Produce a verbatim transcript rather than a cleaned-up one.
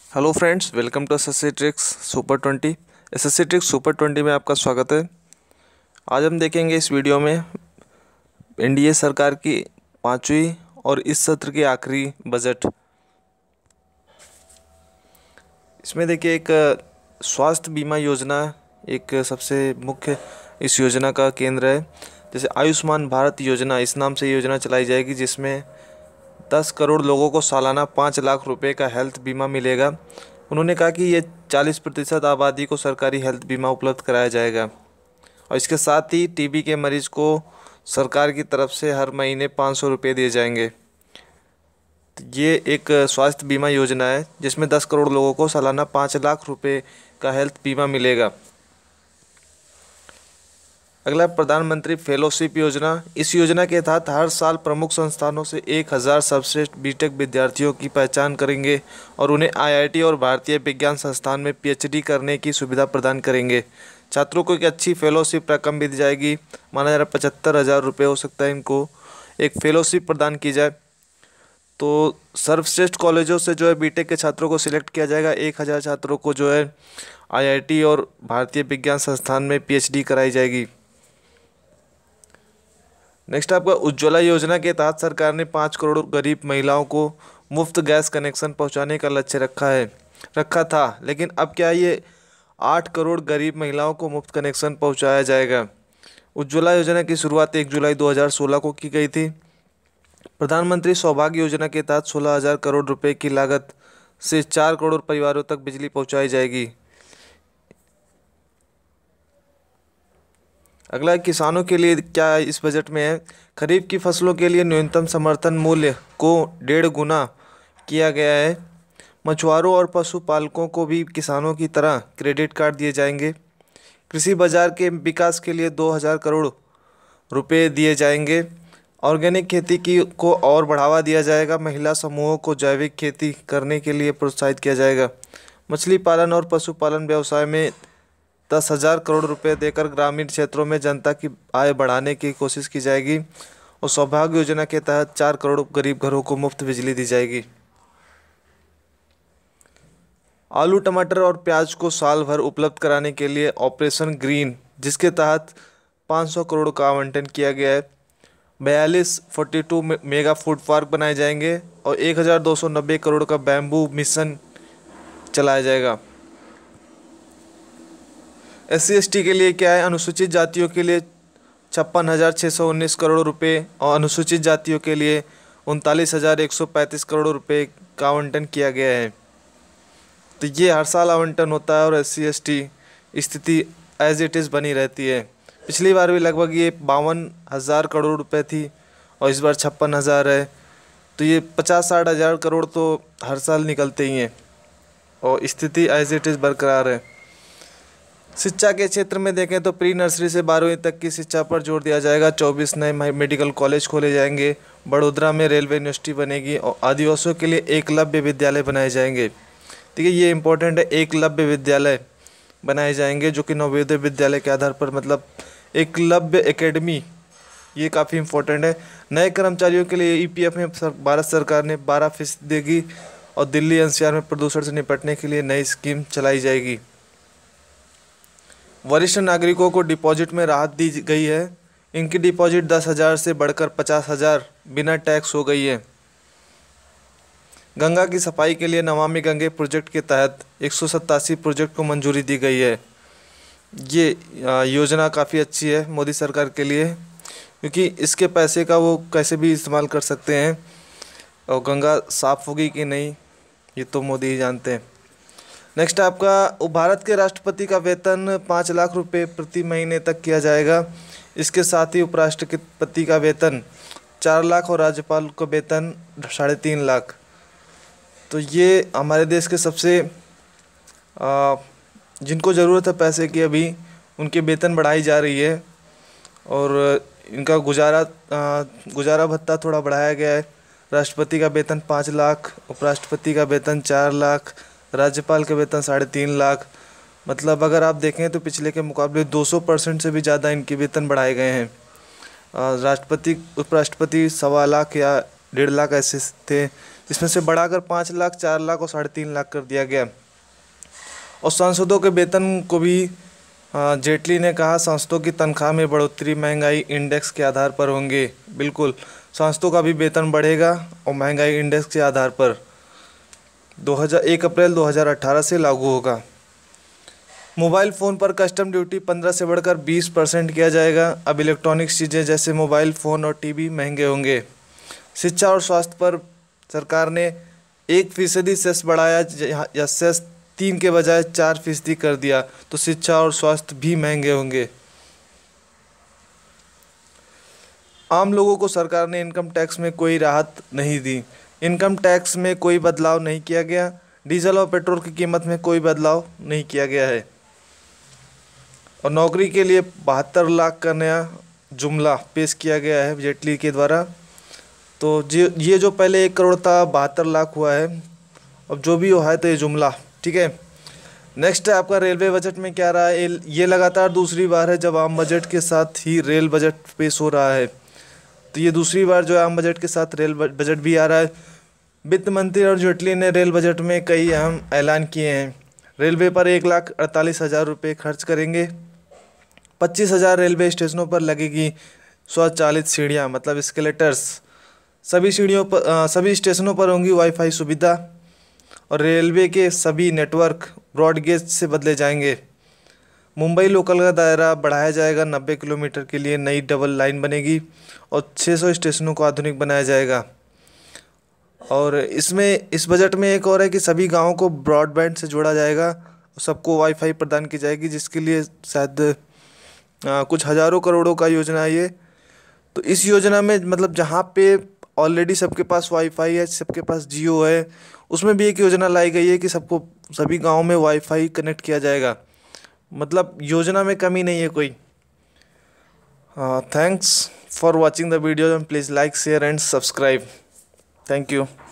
Hello friends, welcome to SSC tricks super twenty. SSC tricks super twenty में आपका स्वागत है। आज हम देखेंगे इस वीडियो में एनडीए सरकार की पांचवी और इस सत्र की आखिरी बजट। इसमें देखिए एक स्वास्थ्य बीमा योजना एक सबसे मुख्य इस योजना का केंद्र है। जैसे आयुष्मान भारत योजना, इस नाम से योजना चलाई जाएगी जिसमें दस करोड़ लोगों को सालाना पाँच लाख रुपए का हेल्थ बीमा मिलेगा। उन्होंने कहा कि ये चालीस प्रतिशत आबादी को सरकारी हेल्थ बीमा उपलब्ध कराया जाएगा और इसके साथ ही टीबी के मरीज को सरकार की तरफ से हर महीने पाँच सौ रुपये दिए जाएंगे। तो ये एक स्वास्थ्य बीमा योजना है जिसमें दस करोड़ लोगों को सालाना पाँच लाख रुपए का हेल्थ बीमा मिलेगा। अगला प्रधानमंत्री फेलोशिप योजना। इस योजना के तहत हर साल प्रमुख संस्थानों से एक हज़ार सर्वश्रेष्ठ बीटेक विद्यार्थियों की पहचान करेंगे और उन्हें आईआईटी और भारतीय विज्ञान संस्थान में पीएचडी करने की सुविधा प्रदान करेंगे। छात्रों को एक अच्छी फेलोशिप रकम भी दी जाएगी, माना जा रहा है पचहत्तर हज़ार रुपये हो सकता है इनको एक फेलोशिप प्रदान की जाए। तो सर्वश्रेष्ठ कॉलेजों से जो है बीटेक के छात्रों को सिलेक्ट किया जाएगा। एक हज़ार छात्रों को जो है आईआईटी और भारतीय विज्ञान संस्थान में पीएचडी कराई जाएगी। नेक्स्ट आपका उज्ज्वला योजना के तहत सरकार ने पाँच करोड़ गरीब महिलाओं को मुफ्त गैस कनेक्शन पहुंचाने का लक्ष्य रखा है रखा था लेकिन अब क्या ये आठ करोड़ गरीब महिलाओं को मुफ्त कनेक्शन पहुंचाया जाएगा। उज्ज्वला योजना की शुरुआत एक जुलाई दो हज़ार सोलह को की गई थी। प्रधानमंत्री सौभाग्य योजना के तहत सोलह हज़ार करोड़ रुपए की लागत से चार करोड़ परिवारों तक बिजली पहुँचाई जाएगी। अगला किसानों के लिए क्या इस बजट में है। खरीफ की फसलों के लिए न्यूनतम समर्थन मूल्य को डेढ़ गुना किया गया है। मछुआरों और पशुपालकों को भी किसानों की तरह क्रेडिट कार्ड दिए जाएंगे। कृषि बाजार के विकास के लिए दो हज़ार करोड़ रुपए दिए जाएंगे। ऑर्गेनिक खेती की को और बढ़ावा दिया जाएगा। महिला समूहों को जैविक खेती करने के लिए प्रोत्साहित किया जाएगा। मछली पालन और पशुपालन व्यवसाय में दस हज़ार करोड़ रुपए देकर ग्रामीण क्षेत्रों में जनता की आय बढ़ाने की कोशिश की जाएगी और सौभाग्य योजना के तहत चार करोड़ गरीब घरों को मुफ्त बिजली दी जाएगी। आलू, टमाटर और प्याज को साल भर उपलब्ध कराने के लिए ऑपरेशन ग्रीन, जिसके तहत पाँच सौ करोड़ का आवंटन किया गया है। बयालीस forty two mega food park बनाए जाएंगे और एक हज़ार दो सौ नब्बे करोड़ का बैम्बू मिशन चलाया जाएगा। एस सी एस टी के लिए क्या है। अनुसूचित जातियों के लिए छप्पन हज़ार छः सौ उन्नीस करोड़ रुपए और अनुसूचित जातियों के लिए उनतालीस हज़ार एक सौ पैंतीस करोड़ रुपए का आवंटन किया गया है। तो ये हर साल आवंटन होता है और एस सी एस टी स्थिति एज इट इज़ बनी रहती है। पिछली बार भी लगभग ये बावन हज़ार करोड़ रुपए थी और इस बार छप्पन हज़ार है। तो ये पचास साठ हज़ार करोड़ तो हर साल निकलते ही हैं और स्थिति एज इट इज़ बरकरार है। शिक्षा के क्षेत्र में देखें तो प्री नर्सरी से बारहवीं तक की शिक्षा पर जोर दिया जाएगा। चौबीस नए मेडिकल कॉलेज खोले जाएंगे। बड़ोदरा में रेलवे यूनिवर्सिटी बनेगी और आदिवासियों के लिए एकलव्य विद्यालय बनाए जाएंगे। ठीक है, ये इंपॉर्टेंट है। एकलव्य विद्यालय बनाए जाएंगे जो कि नवोदय विद्यालय के आधार पर, मतलब एकलव्य एकेडमी, ये काफ़ी इंपॉर्टेंट है। नए कर्मचारियों के लिए ई पी एफ में भारत सरकार ने बारह फीसदी देगी और दिल्ली एन सी आर में प्रदूषण से निपटने के लिए नई स्कीम चलाई जाएगी। वरिष्ठ नागरिकों को डिपॉजिट में राहत दी गई है। इनकी डिपॉजिट दस हज़ार से बढ़कर पचास हज़ार बिना टैक्स हो गई है। गंगा की सफाई के लिए नमामि गंगे प्रोजेक्ट के तहत एक सौ सत्तासी प्रोजेक्ट को मंजूरी दी गई है। ये योजना काफ़ी अच्छी है मोदी सरकार के लिए, क्योंकि इसके पैसे का वो कैसे भी इस्तेमाल कर सकते हैं और गंगा साफ़ होगी कि नहीं ये तो मोदी ही जानते हैं। नेक्स्ट आपका भारत के राष्ट्रपति का वेतन पाँच लाख रुपए प्रति महीने तक किया जाएगा। इसके साथ ही उपराष्ट्रपति का वेतन चार लाख और राज्यपाल का वेतन साढ़े तीन लाख। तो ये हमारे देश के सबसे आ, जिनको ज़रूरत है पैसे की, अभी उनके वेतन बढ़ाई जा रही है और इनका गुजारा गुजारा भत्ता थोड़ा बढ़ाया गया है। राष्ट्रपति का वेतन पाँच लाख, उपराष्ट्रपति का वेतन चार लाख, राज्यपाल का वेतन साढ़े तीन लाख। मतलब अगर आप देखें तो पिछले के मुकाबले दो सौ परसेंट से भी ज़्यादा इनके वेतन बढ़ाए गए हैं। राष्ट्रपति उपराष्ट्रपति सवा लाख या डेढ़ लाख ऐसे थे, इसमें से बढ़ाकर पाँच लाख, चार लाख और साढ़े तीन लाख कर दिया गया। और सांसदों के वेतन को भी जेटली ने कहा सांसदों की तनख्वाह में बढ़ोतरी महंगाई इंडेक्स के आधार पर होंगे। बिल्कुल, सांसदों का भी वेतन बढ़ेगा और महंगाई इंडेक्स के आधार पर दो हज़ार एक अप्रैल दो हज़ार अठारह से लागू होगा। मोबाइल फ़ोन पर कस्टम ड्यूटी पंद्रह से बढ़कर बीस परसेंट किया जाएगा। अब इलेक्ट्रॉनिक्स चीज़ें जैसे मोबाइल फ़ोन और टीवी महंगे होंगे। शिक्षा और स्वास्थ्य पर सरकार ने एक फीसदी सेस बढ़ाया या सेस तीन के बजाय चार फीसदी कर दिया, तो शिक्षा और स्वास्थ्य भी महंगे होंगे। आम लोगों को सरकार ने इनकम टैक्स में कोई राहत नहीं दी। इनकम टैक्स में कोई बदलाव नहीं किया गया। डीजल और पेट्रोल की कीमत में कोई बदलाव नहीं किया गया है। और नौकरी के लिए बहत्तर लाख का नया जुमला पेश किया गया है जेटली के द्वारा। तो ये जो पहले एक करोड़ था बहत्तर लाख हुआ है। अब जो भी हुआ है तो ये जुमला, ठीक है। नेक्स्ट है आपका रेलवे बजट में क्या रहा है। ये लगातार दूसरी बार है जब आम बजट के साथ ही रेल बजट पेश हो रहा है। तो ये दूसरी बार जो है आम बजट के साथ रेल बजट भी आ रहा है। वित्त मंत्री और जेटली ने रेल बजट में कई अहम ऐलान किए हैं। रेलवे पर एक लाख अड़तालीस हज़ार रुपये खर्च करेंगे। पच्चीस हज़ार रेलवे स्टेशनों पर लगेगी स्वचालित सीढ़ियाँ, मतलब स्केलेटर्स। सभी सीढ़ियों पर आ, सभी स्टेशनों पर होंगी वाईफाई सुविधा। और रेलवे के सभी नेटवर्क ब्रॉडगेज से बदले जाएंगे। मुंबई लोकल का दायरा बढ़ाया जाएगा। नब्बे किलोमीटर के लिए नई डबल लाइन बनेगी और छह सौ स्टेशनों को आधुनिक बनाया जाएगा। और इसमें इस बजट में एक और है कि सभी गांवों को ब्रॉडबैंड से जोड़ा जाएगा और सबको वाईफाई प्रदान की जाएगी, जिसके लिए शायद कुछ हज़ारों करोड़ों का योजना है ये। तो इस योजना में मतलब जहाँ पे ऑलरेडी सबके पास वाईफाई है, सबके पास जियो है, उसमें भी एक योजना लाई गई है कि सबको सभी गाँव में वाईफाई कनेक्ट किया जाएगा। मतलब योजना में कमी नहीं है कोई। Thanks for watching the video and please like, share and subscribe. Thank you.